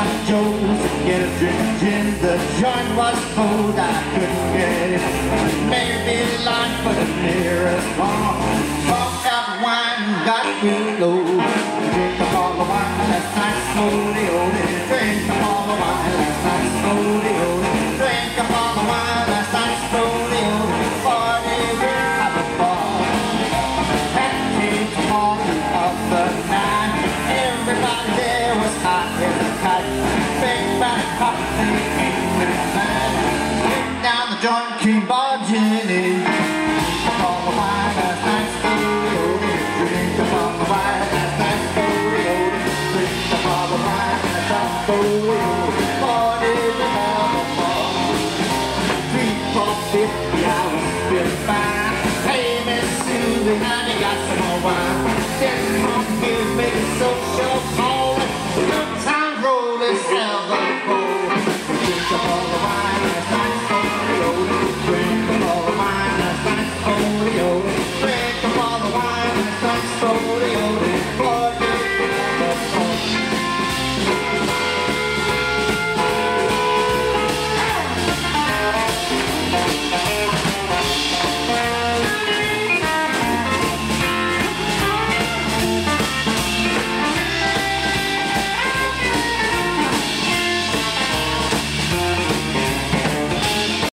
down to Joe's to get a drink of gin. The joint was cold, I couldn't get it. Maybe line for the nearest one. Popped out the wine, got real low. Drink up all the wine last night, slowly, oh, drink up all the wine last night, slowly, oh, drink up all the wine last night, slowly, oh, 40 years at the bar. That came to morning of the night. Everybody there was hot as a kite. Big bad coffee came in the night. Went down the joint, came barging in. Drink up all the wine last night, slowly, oh, drink up all the wine last night, slowly, oh, drink up all the wine last night, slowly, oh, 40 years at the bar. 3, 4, 50, I was feeling fine. Hey, Miss Sue, behind you got some more wine. Just come here, baby, so